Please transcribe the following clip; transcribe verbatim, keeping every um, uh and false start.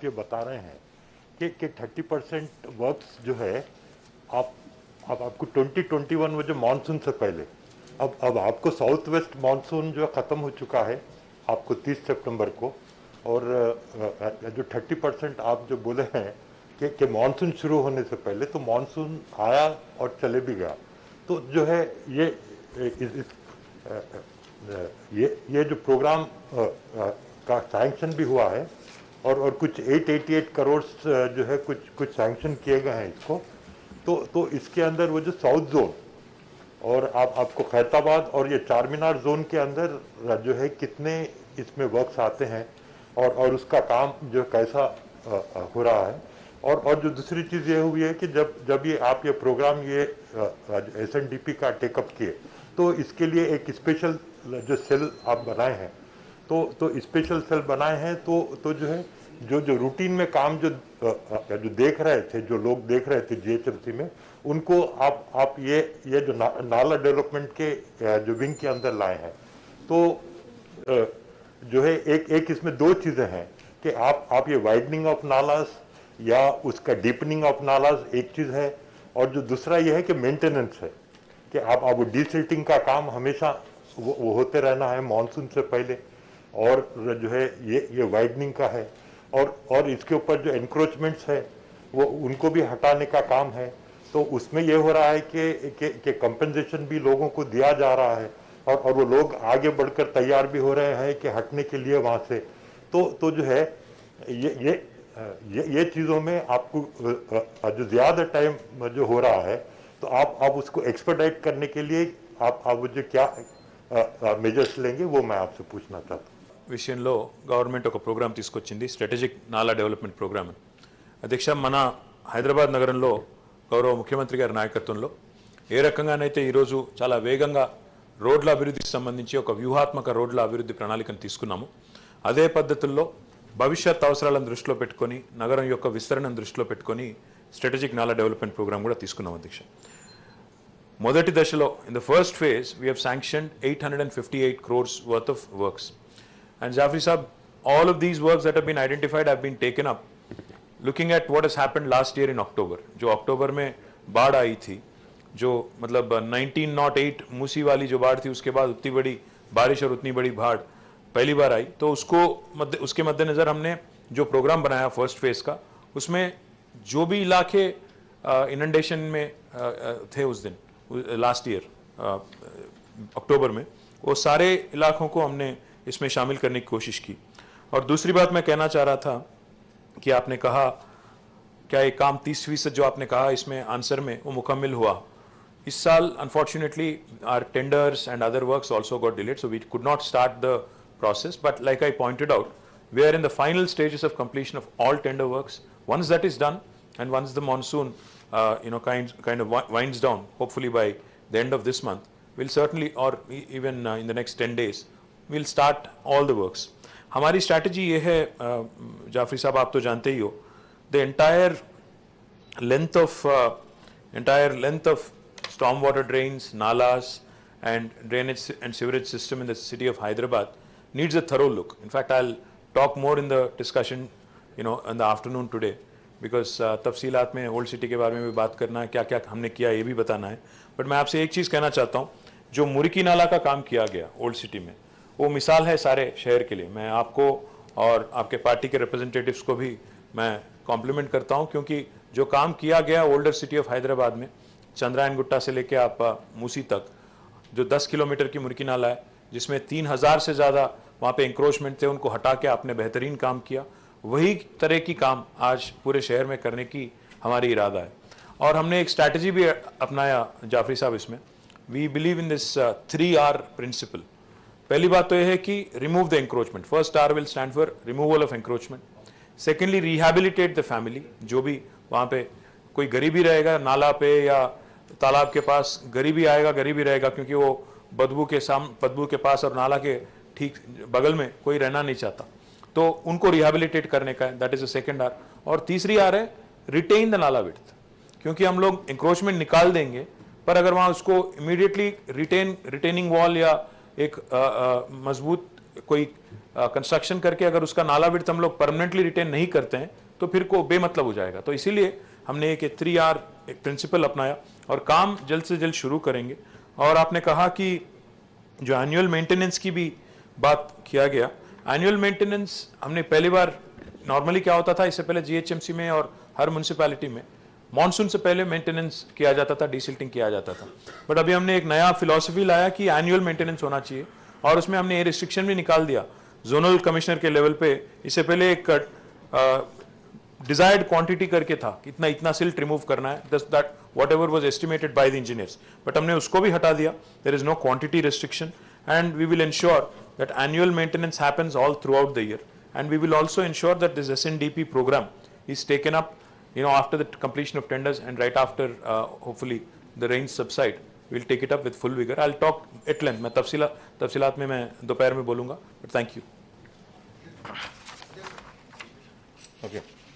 आप ये बता रहे हैं कि कि थर्टी परसेंट वर्क्स जो है आप अब आपको ट्वेंटी ट्वेंटी वन में जो मानसून से पहले अब अब आपको साउथ वेस्ट मानसून जो ख़त्म हो चुका है आपको तीस सितंबर को, और जो थर्टी परसेंट आप जो बोले हैं कि कि मानसून शुरू होने से पहले, तो मानसून आया और चले भी गया। तो जो है ये इस, इस, ये ये जो प्रोग्राम का सैंक्शन भी हुआ है और और कुछ आठ सौ अट्ठासी करोड़ जो है कुछ कुछ सैंक्शन किए गए हैं इसको, तो तो इसके अंदर वो जो साउथ जोन और आप आपको खैरताबाद और ये चार मीनार जोन के अंदर जो है कितने इसमें वर्क्स आते हैं और और उसका काम जो कैसा हो रहा है। और और जो दूसरी चीज़ ये हुई है कि जब जब ये आप ये प्रोग्राम ये एस एन डी पी का टेकअप किए, तो इसके लिए एक स्पेशल जो सेल आप बनाए हैं, तो तो स्पेशल सेल बनाए हैं, तो तो जो है जो जो रूटीन में काम जो जो देख रहे थे, जो लोग देख रहे थे जी एच एम सी में, उनको आप आप ये ये जो ना, नाला डेवलपमेंट के जो विंग के अंदर लाए हैं। तो जो है एक एक इसमें दो चीज़ें हैं कि आप आप ये वाइडनिंग ऑफ नालास या उसका डीपनिंग ऑफ नालास एक चीज़ है, और जो दूसरा ये है कि मेंटेनेंस है कि आप आप वो डीसिल्टिंग का काम हमेशा वो, वो होते रहना है मानसून से पहले, और जो है ये ये वाइडनिंग का है, और और इसके ऊपर जो एनक्रोचमेंट्स है वो उनको भी हटाने का काम है। तो उसमें ये हो रहा है कि कि कंपनसेशन भी लोगों को दिया जा रहा है, और और वो लोग आगे बढ़कर तैयार भी हो रहे हैं कि हटने के लिए वहाँ से। तो तो जो है ये ये ये ये चीज़ों में आपको जो ज़्यादा टाइम जो हो रहा है, तो आप आप उसको एक्सपर्टाइट करने के लिए आप आप जो क्या मेजर्स लेंगे वो मैं आपसे पूछना चाहता हूँ। విషయంలో గవర్నమెంట్ ఒక ప్రోగ్రామ్ తీసుకొచ్చింది, స్ట్రాటజిక్ నాలా డెవలప్మెంట్ ప్రోగ్రామ్. అధ్యక్ష, మన హైదరాబాద్ నగరంలో గౌరవ ముఖ్యమంత్రి గారి నాయకత్వంలో ఏ రకంగానైతే ఈరోజు చాలా వేగంగా రోడ్ల అభివృద్ధికి సంబంధించి ఒక వ్యూహాత్మక రోడ్ల అభివృద్ధి ప్రణాళికను తీసుకున్నాము, అదే పద్ధతుల్లో భవిష్యత్ అవసరాలను దృష్టిలో పెట్టుకొని నగరం యొక్క విస్తరణను దృష్టిలో పెట్టుకొని స్ట్రాటజిక్ నాలా డెవలప్మెంట్ ప్రోగ్రామ్ కూడా తీసుకున్నాం అధ్యక్ష. మొదటి దశలో in the first phase we have sanctioned eight hundred fifty eight crores worth of works. And Jafri Sahab, all of these works that have been identified have been taken up looking at what has happened last year in October. जो अक्टूबर में बाढ़ आई थी, जो मतलब nineteen ओ eight Musi वाली जो बाढ़ थी, उसके बाद उतनी बड़ी बारिश और उतनी बड़ी बाढ़ पहली बार आई, तो उसको मध्य उसके मद्देनज़र हमने जो प्रोग्राम बनाया फर्स्ट फेज का, उसमें जो भी इलाके इनंडेशन में थे उस दिन लास्ट ईयर अक्टूबर में, वो सारे इलाकों को हमने इसमें शामिल करने की कोशिश की. और दूसरी बात मैं कहना चाह रहा था कि आपने कहा क्या ये काम तीस फीसद जो आपने कहा इसमें आंसर में वो मुकम्मल हुआ. इस साल unfortunately our tenders and other works also got delayed, so we could not start the process, but like I pointed out, we are in the final stages of completion of all tender works. Once that is done, and once the monsoon uh, you know kind kind of winds down, hopefully by the end of this month, we'll certainly, or even uh, in the next ten days, we'll start all the works. हमारी strategy ये है, जाफरी साहब आप तो जानते ही हो, the entire length of uh, entire length of stormwater drains, nalas, and drainage and sewerage system in the city of Hyderabad needs a thorough look. In fact, I'll talk more in the discussion, you know, in the afternoon today, because uh, तफसीलात में old city के बारे में भी बात करना है, क्या क्या हमने किया ये भी बताना है. बट मैं आपसे एक चीज़ कहना चाहता हूँ, जो मुर्की नाला का काम किया गया ओल्ड सिटी में, वो मिसाल है सारे शहर के लिए. मैं आपको और आपके पार्टी के रिप्रेजेंटेटिव्स को भी मैं कॉम्प्लीमेंट करता हूँ, क्योंकि जो काम किया गया ओल्डर सिटी ऑफ हैदराबाद में, चंद्रायन गुट्टा से लेके आप मूसी तक, जो दस किलोमीटर की मुर्की नाला है, जिसमें तीन हज़ार से ज़्यादा वहाँ पे इंक्रोचमेंट थे, उनको हटा के आपने बेहतरीन काम किया. वही तरह की काम आज पूरे शहर में करने की हमारी इरादा है. और हमने एक स्ट्रैटेजी भी अपनाया जाफरी साहब इसमें. We believe in this three R principle. पहली बात तो यह है कि remove the encroachment. First R will stand for removal of encroachment. Secondly, rehabilitate the family. जो भी वहाँ पे कोई गरीबी रहेगा नाला पे या तालाब के पास, गरीबी आएगा, गरीबी रहेगा, क्योंकि वो बदबू के साम बदबू के पास और नाला के ठीक बगल में कोई रहना नहीं चाहता, तो उनको रिहैबिलिटेट करने का है. That is a second R. और तीसरी आर है रिटेन द नाला विड्थ. क्योंकि हम लोग इंक्रोचमेंट निकाल देंगे, पर अगर वहाँ उसको इमीडिएटली रिटेन रिटेनिंग वॉल या एक मजबूत कोई कंस्ट्रक्शन करके अगर उसका नाला विड्थ हम लोग परमानेंटली रिटेन नहीं करते हैं तो फिर को बेमतलब हो जाएगा। तो इसीलिए हमने एक थ्री आर एक प्रिंसिपल अपनाया और काम जल्द से जल्द शुरू करेंगे। और आपने कहा कि जो एनुअल मेंटेनेंस की भी बात किया गया, एनुअल मेंटेनेंस हमने पहली बार, नॉर्मली क्या होता था इससे पहले जीएचएमसी में और हर म्यूनिसिपैलिटी में मॉनसून से पहले मेंटेनेंस किया जाता था, डीसिल्टिंग किया जाता था। बट अभी हमने एक नया फिलॉसफी लाया कि एनुअल मेंटेनेंस होना चाहिए और उसमें हमने ये रिस्ट्रिक्शन भी निकाल दिया जोनल कमिश्नर के लेवल पे। इससे पहले एक डिजायर्ड क्वांटिटी करके था, इतना इतना सिल्ट रिमूव करना है, that whatever was estimated by the engineers, but हमने उसको भी हटा दिया। There is no quantity restriction and we will ensure that annual maintenance happens all throughout the year and we will also ensure that this S N D P program is taken up you know after the completion of tenders and right after uh, hopefully the rains subside, we'll take it up with full vigor. I'll talk at length, मैं तफसीला तफसीलात में मैं दोपहर में बोलूँगा, but thank you. Okay.